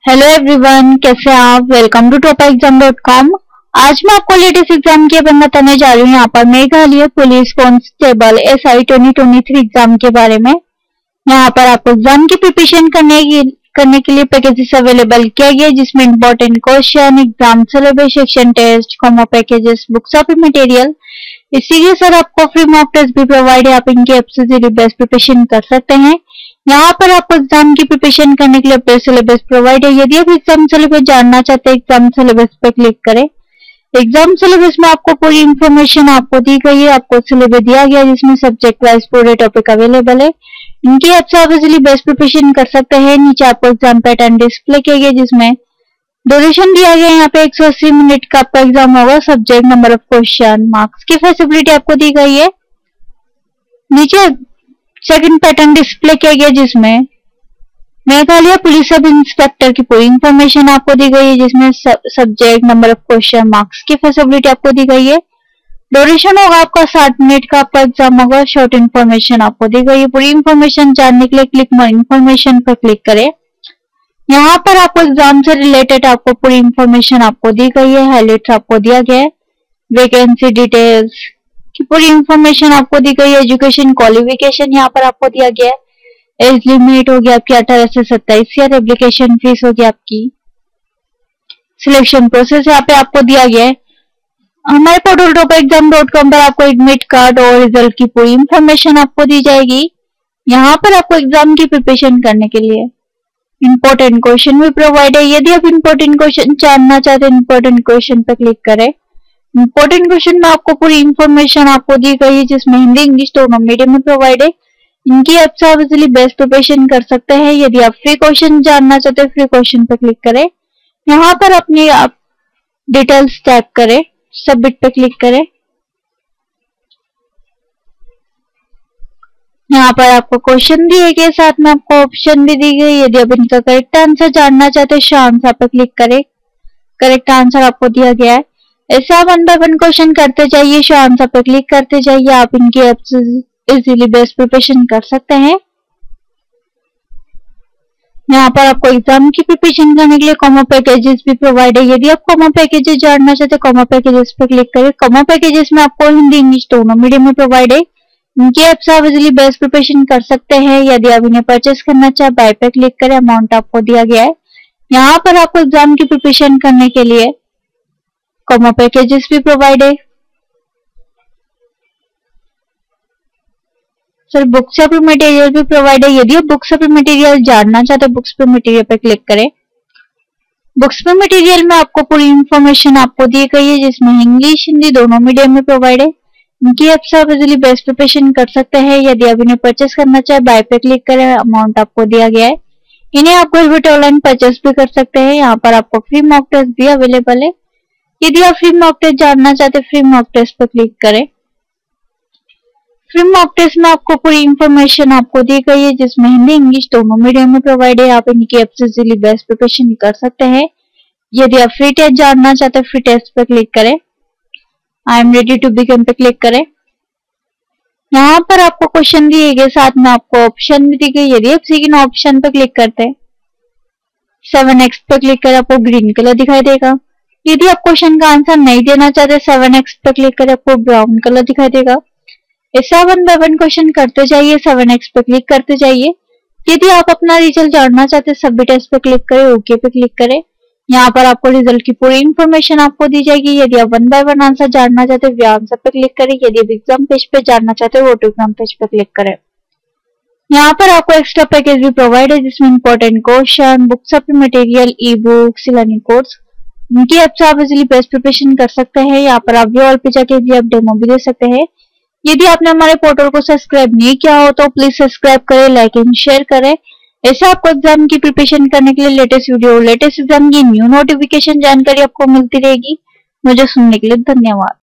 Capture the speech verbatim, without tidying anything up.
Hello everyone, कैसे हैं आप। Welcome to top exam dot com. आज मैं आपको लेटेस्ट एग्जाम के बारे में बताने जा रही हूँ। यहाँ पर Meghalaya police constable S I twenty twenty three exam के बारे में। यहाँ पर आपको एग्जाम की प्रिपरेशन करने की करने के लिए पैकेजेस अवेलेबल किया गया, जिसमें important question, exam syllabus, section test, combo packages, books of material. इसीलिए सर आपको फ्री मॉक टेस्ट भी प्रोवाइड है। आप इनके ऐप से बेस्ट प्रिपरेशन कर सकते हैं। यहाँ पर आपको एग्जाम की प्रिपरेशन करने के लिए अपने सिलेबस प्रोवाइड है। यदि आप एग्जाम सिलेबस जानना चाहते हैं, एग्जाम सिलेबस पर क्लिक करें। एग्जाम सिलेबस में आपको पूरी इंफॉर्मेशन आपको दी गई है। आपको सिलेबस दिया गया है, जिसमें सब्जेक्ट वाइज पूरे टॉपिक अवेलेबल है। इनकी ऐप से आप इजिली बेस्ट प्रिपरेशन कर सकते हैं। नीचे आपको एग्जाम पैटर्न डिस्प्ले किया गया, जिसमें ड्यूरेशन दिया गया है। यहाँ पे एक सौ अस्सी मिनट का आपका एग्जाम होगा। Subject, number of question, marks की फैसिलिटी आपको दी गई है। नीचे सेकंड पैटर्न डिस्प्ले किया गया, जिसमें मेघालय पुलिस सब इंस्पेक्टर की पूरी इंफॉर्मेशन आपको दी गई है, जिसमें subject, number of question, marks की फैसिलिटी आपको दी गई है। ड्यूरेशन होगा आपका साठ मिनट का आपका एग्जाम होगा। शॉर्ट इंफॉर्मेशन आपको दी गई है। पूरी इंफॉर्मेशन जानने के लिए क्लिक मोर इंफॉर्मेशन पर क्लिक करें। यहाँ पर आपको एग्जाम से रिलेटेड आपको पूरी इंफॉर्मेशन आपको दी गई है। हाईलाइट आपको दिया गया है। वैकेंसी डिटेल्स की पूरी इंफॉर्मेशन आपको दी गई है। एजुकेशन क्वालिफिकेशन यहाँ पर आपको दिया गया है। एज लिमिट होगी आपकी अठारह से सत्ताईस ईयर। एप्लीकेशन फीस होगी आपकी। सिलेक्शन प्रोसेस यहाँ पे आपको दिया गया है। हमारे portal top exam dot com पर आपको एडमिट कार्ड और रिजल्ट की पूरी इंफॉर्मेशन आपको दी जाएगी। यहाँ पर आपको एग्जाम की प्रिपरेशन करने के लिए इंपॉर्टेंट क्वेश्चन भी प्रोवाइड है। यदि आप इंपॉर्टेंट क्वेश्चन जानना चाहते हैं, इंपॉर्टेंट क्वेश्चन पर क्लिक करें। इंपॉर्टेंट क्वेश्चन में आपको पूरी इंफॉर्मेशन आपको दी गई है, जिसमें हिंदी इंग्लिश दोनों मीडियम में प्रोवाइड है। इनकी ऐप से आप इजिली बेस्ट प्रिपरेशन कर सकते हैं। यदि आप फ्री क्वेश्चन जानना चाहते हैं, फ्री क्वेश्चन पर क्लिक करें। यहाँ पर अपनी आप डिटेल्स टाइप करें, सबमिट पे क्लिक करें। यहाँ पर आपको क्वेश्चन दिए गए, साथ में आपको ऑप्शन भी दी गई। यदि आप इनका करेक्ट आंसर जानना चाहते हैं, शो आंसर पे क्लिक करें। करेक्ट आंसर आपको दिया गया है। ऐसे आप वन बाय वन क्वेश्चन करते जाइए, शो आंसर पे क्लिक करते जाइए। आप इनकी ऐप से इजीली बेस्ट प्रिपरेशन कर सकते हैं। यहाँ पर आपको एग्जाम की प्रिपरेशन करने के लिए कॉमो पैकेजेस भी प्रोवाइड है। यदि आप कॉमो पैकेजेस जानना चाहते हैं, कॉमो पैकेजेस पे क्लिक करें। कॉमो पैकेजेस में आपको हिंदी इंग्लिश दोनों मीडियम में प्रोवाइड है। इनकी ऐप से आप इजिली बेस्ट प्रिपरेशन कर सकते हैं। यदि आप इन्हें परचेस करना चाहे, बाय पे क्लिक करें। अमाउंट आपको दिया गया है। यहाँ पर आपको एग्जाम की प्रिपरेशन करने के लिए कॉमो पैकेजेस भी प्रोवाइड है। सर बुक्स ऑफ मटेरियल भी प्रोवाइड है। यदि आप बुक्स ऑफ मटेरियल जानना चाहते हैं, बुक्स पे मटेरियल पे क्लिक करें। बुक्स पे मटेरियल में आपको पूरी इंफॉर्मेशन आपको दी गई है, जिसमें इंग्लिश हिंदी दोनों मीडियम में प्रोवाइड है। इनकी ऐप से आप इजिली बेस्ट प्रिपरेशन कर सकते हैं। यदि आप इन्हें परचेस करना चाहे, बाय पे क्लिक करें। अमाउंट आपको दिया गया है। इन्हें आप घर बैठे ऑनलाइन परचेस भी कर सकते हैं। यहाँ पर आपको फ्री मॉक टेस्ट भी अवेलेबल है। यदि आप फ्री मॉक टेस्ट जानना चाहते हैं, फ्री मॉक टेस्ट पर क्लिक करें। फ्री मॉक टेस्ट में आपको पूरी इंफॉर्मेशन आपको दी गई है, जिसमें हिंदी इंग्लिश दोनों मीडियम में प्रोवाइड है। आप इनकी ऐप से इजीली बेस्ट प्रिपरेशन कर सकते हैं। यदि आप फ्री टेस्ट जानना चाहते हैं, फ्री टेस्ट पर क्लिक करें। I am ready to begin पे क्लिक करें। यहाँ पर आपको क्वेश्चन दिए गए, साथ में आपको ऑप्शन भी दी गई। यदि आप सेकंड ऑप्शन पर क्लिक करते हैं, सेवन एक्स पर क्लिक करें, आपको ग्रीन कलर दिखाई देगा। यदि आप क्वेश्चन का आंसर नहीं देना चाहते, सेवन एक्स पर क्लिक करें, आपको ब्राउन कलर दिखाई देगा। ऐसा वन बाय वन क्वेश्चन करते जाइए, सेवन एक्स पे क्लिक करते जाइए। यदि आप अपना रिजल्ट जानना चाहते हैं, सबमिट एस पे क्लिक करें, ओके पे क्लिक करें। यहाँ पर आपको रिजल्ट की पूरी इंफॉर्मेशन आपको दी जाएगी। यदि आप वन बाय वन आंसर जानना चाहते हैं, आंसर पे क्लिक करें। यदि आप एग्जाम पेज पे जानना चाहते हैं, वो टू एग्जाम पेज पे क्लिक करें। यहाँ पर आपको एक्स्ट्रा पैकेज भी प्रोवाइड है, जिसमें important question, books of material, e books, learning course. इनकी ऐप से आप इजिली बेस्ट प्रिपरेशन कर सकते हैं। यहाँ पर आप व्यू पे जाके भी आप डेमो भी दे सकते हैं। यदि आपने हमारे पोर्टल को सब्सक्राइब नहीं किया हो, तो प्लीज सब्सक्राइब करें, लाइक एंड शेयर करें। ऐसे आपको एग्जाम की प्रिपरेशन करने के लिए लेटेस्ट वीडियो, लेटेस्ट एग्जाम की न्यू नोटिफिकेशन जानकारी आपको मिलती रहेगी। मुझे सुनने के लिए धन्यवाद।